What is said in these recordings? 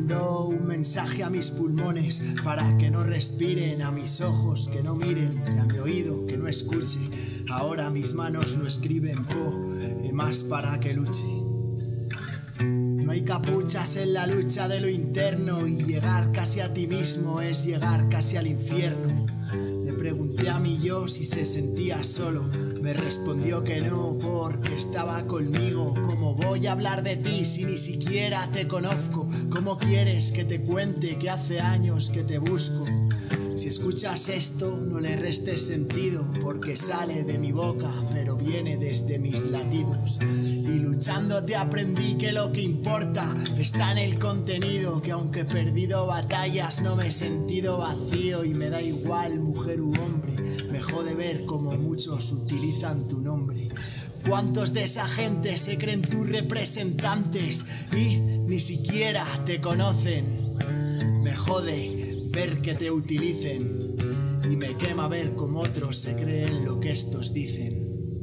mando un mensaje a mis pulmones para que no respiren, a mis ojos que no miren y a mi oído que no escuche. Ahora mis manos no escriben más para que luche. No hay capuchas en la lucha de lo interno y llegar casi a ti mismo es llegar casi al infierno. Le pregunté a mi yo si se sentía solo, me respondió que no porque estaba conmigo. ¿Cómo voy a hablar de ti si ni siquiera te conozco? ¿Cómo quieres que te cuente que hace años que te busco? Si escuchas esto no le restes sentido porque sale de mi boca pero viene desde mis latidos. Y luchando te aprendí que lo que importa está en el contenido, que aunque he perdido batallas no me he sentido vacío y me da igual mujer u hombre, me jode ver como muchos utilizan tu nombre. ¿Cuántos de esa gente se creen tus representantes y ni siquiera te conocen? Me jode ver que te utilicen y me quema ver cómo otros se creen lo que estos dicen.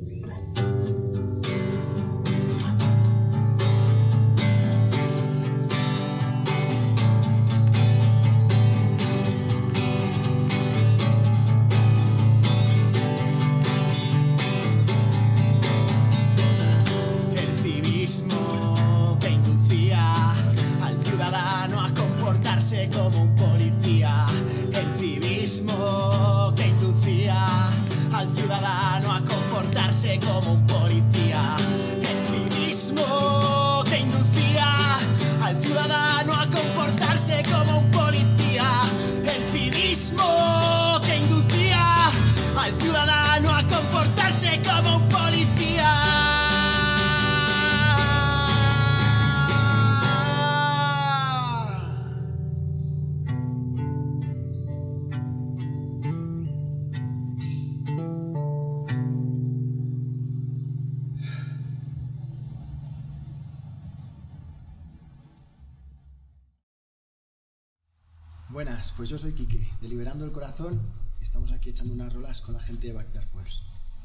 El civismo que inducía al ciudadano a comportarse como un policía. El civismo que inducía al ciudadano a comportarse como un policía. El civismo que inducía al ciudadano a comportarse como un policía. El civismo que inducía al ciudadano a comportarse como un policía. Buenas, pues yo soy Quique, de Liberando el Corazón, y estamos aquí echando unas rolas con la gente de Backyard Force.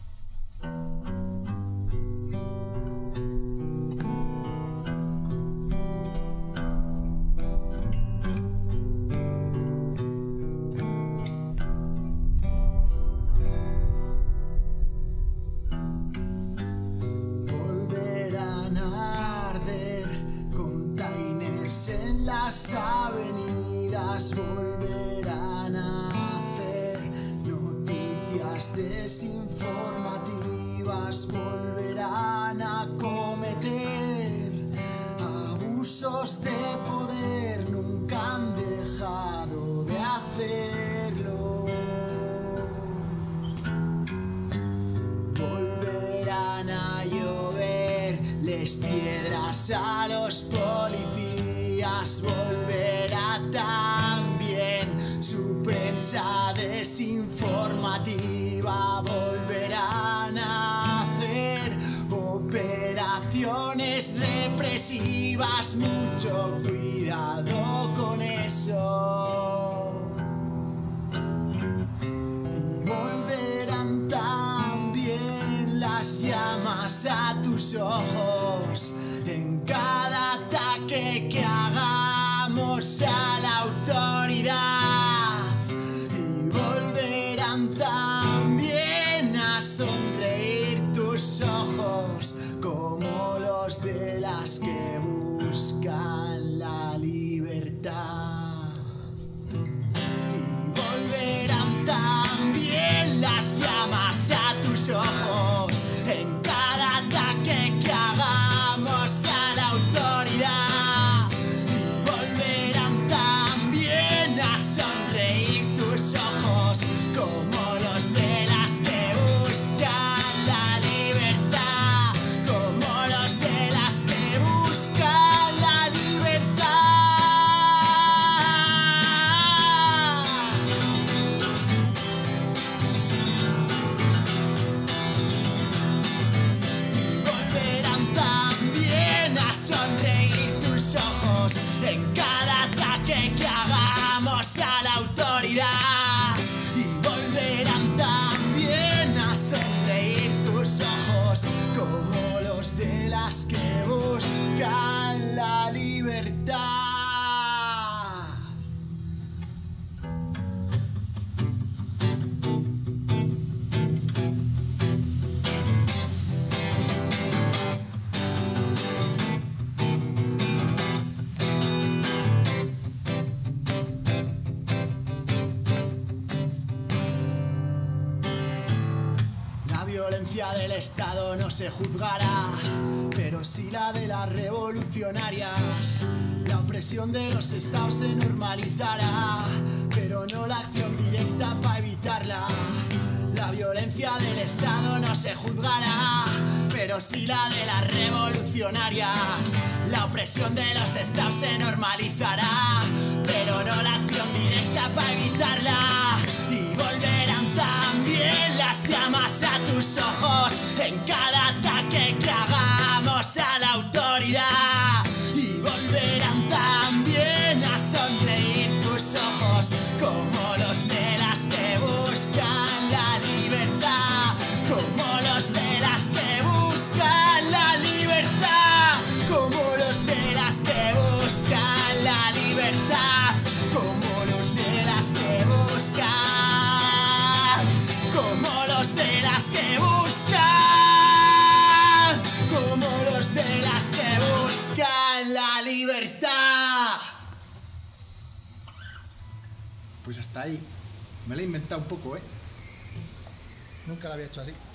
Volverán a arder containers en las avenidas, volverán a hacer noticias desinformativas, volverán a cometer abusos de poder, nunca han dejado de hacerlo. Volverán a lloverles piedras a los policías, volverá también su prensa desinformativa, volverán a hacer operaciones represivas, mucho cuidado con eso. Y volverán también las llamas a tus ojos en cada ataque que hagamos a la autoridad. Y volverán también a sonreír tus ojos como los de las que buscan la libertad. Y volverán también las llamas a tus ojos en cada ataque que hagamos a la autoridad. Y volverán también a sonreír tus ojos como los de las que buscan la libertad, como los de las que buscan la libertad. Volverán también a sonreír tus ojos en cada ataque que hagamos a la autoridad. Y volverán también a sonreír tus ojos como los de las que buscan la libertad. violencia del Estado no se juzgará, pero sí la de las revolucionarias. La opresión de los estados se normalizará, pero no la acción directa para evitarla. La violencia del Estado no se juzgará, pero sí la de las revolucionarias. La opresión de los estados se normalizará, pero no la acción directa para evitarla. Y volverán también las llamas a tus ojos en cada ataque que hagamos a la autoridad. Y volverán también a sonreír tus ojos como los de las que buscan la libertad, como los de las que buscan la libertad, como los de las que buscan la libertad, como los de las que buscan, como los de las que buscan, como los de las que buscan la libertad. Pues hasta ahí. Me lo he inventado un poco, ¿eh? Nunca lo había hecho así.